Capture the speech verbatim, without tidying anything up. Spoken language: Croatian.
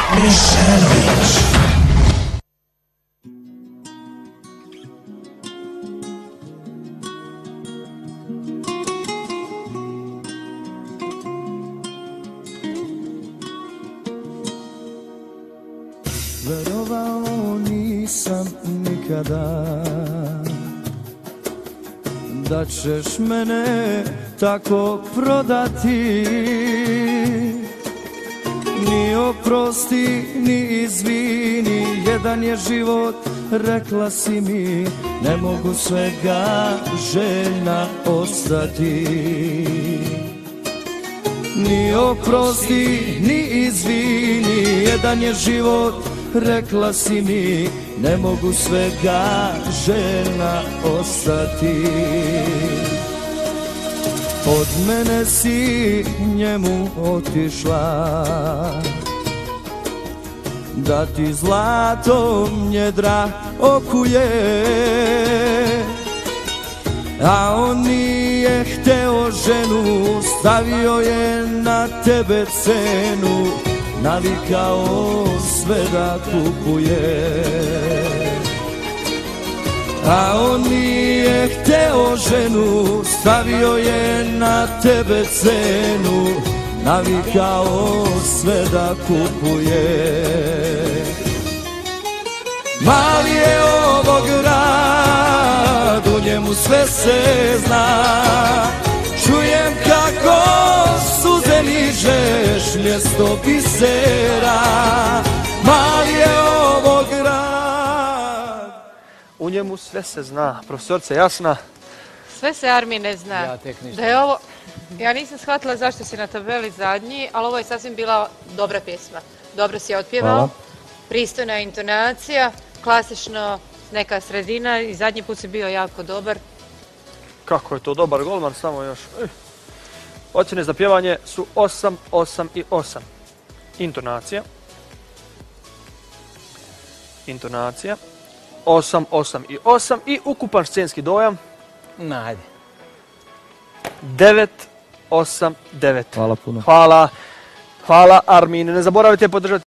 Mišelović. Verovao nisam nikada da ćeš mene tako prodati, ni oprosti, ni izvini, jedan je život, rekla si mi, ne mogu svega željna ostati. Ni oprosti, ni izvini, jedan je život, rekla si mi, ne mogu svega željna ostati. Od mene si njemu otišla, da ti zlatom njedra okuje, a on nije hteo ženu, stavio je na tebe cenu, navikao sve da kupuje. A on nije hteo ženu, stavio je na tebe cenu, navikao sve da kupuje. Mali je ovo grad, u njemu sve se zna, čujem kako suze ližeš mjesto bisera. Mali je ovo grad, u njemu sve se zna. Profesorce Jasna? Sve se Armine zna. Ja tek ništa. Da je ovo, ja nisam shvatila zašto si na tabeli zadnji, ali ovo je sasvim bila dobra pjesma. Dobro si je otpjevao, Hvala. Pristojna intonacija, klasično neka sredina i zadnji put si bio jako dobar. Kako je to dobar golman, samo još. Ocjene za pjevanje su osam, osam i osam. Intonacija. Intonacija. osam, osam i osam. I ukupan scenski dojam. Najde. devet, osam, devet. Hvala puno. Hvala. Hvala Armine. Ne zaboravite podržati